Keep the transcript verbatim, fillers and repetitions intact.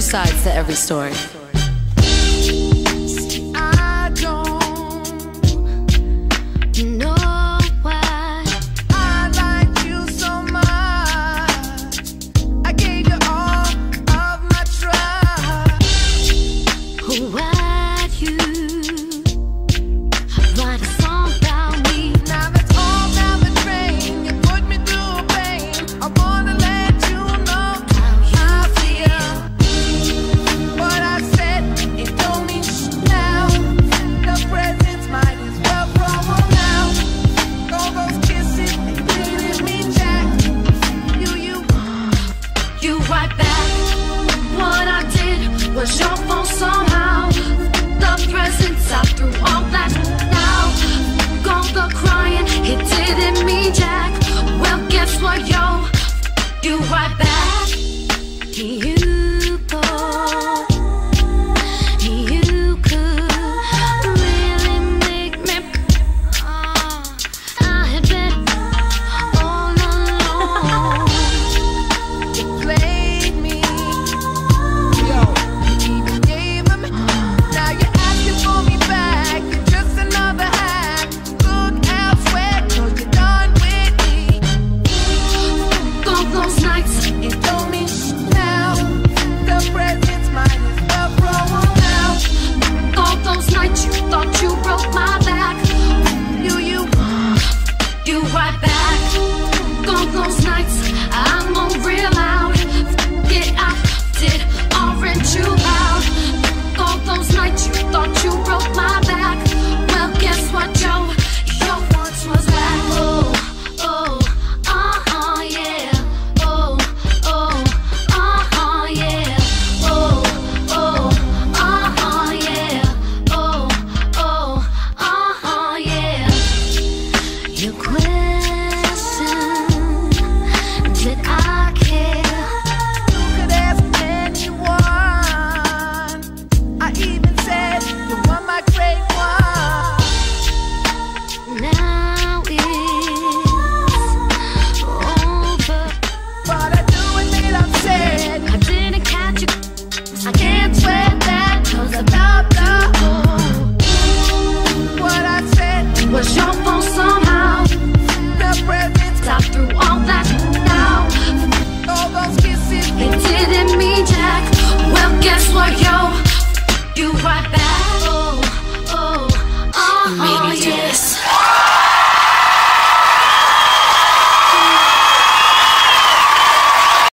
sides to every story. I don't know why I liked you so much. I gave you all of my trust. Why'd you write a song about me? Now that's all down the drain. You put me through pain. I wanna let you know how I feel. What I said, it don't mean shit now. The presents might as well throw 'em now. All those kisses, they didn't mean jack. You, you, you right back. What I did was your fault somehow. The presents, I threw all that now. All the crying, it didn't mean jack. Well, guess what, yo? You right back. You thought you could really make me. Uh, I had been all alone. You played me. Yo, you even gave them. Now you're asking for me back. You're just another hack. Look elsewhere, 'cause you're done with me. All those nights, it don't mean shit now. The presents might as well throw 'em now. All those nights you thought you broke my back. You, you, you right back. All those nights I'm on real loud. Get out, did orange you out. All those nights you thought you broke my back. Well, guess what, Joe? Your once was back. Oh, oh, uh-huh, yeah. Oh, oh, uh-huh, yeah. Oh, oh, uh-huh, yeah. Oh, oh, uh-huh, yeah. Your question, did I care? You could ask anyone. I even said you were my great one. Now it's over. But I do admit I'm sad. I didn't catch you. I can't swear that, 'cause I loved you. What I said was your fault somehow. The presents, I threw all that now. All those kisses, they didn't mean jack. Well, guess what, yo? You right back. Oh, oh, uh-huh.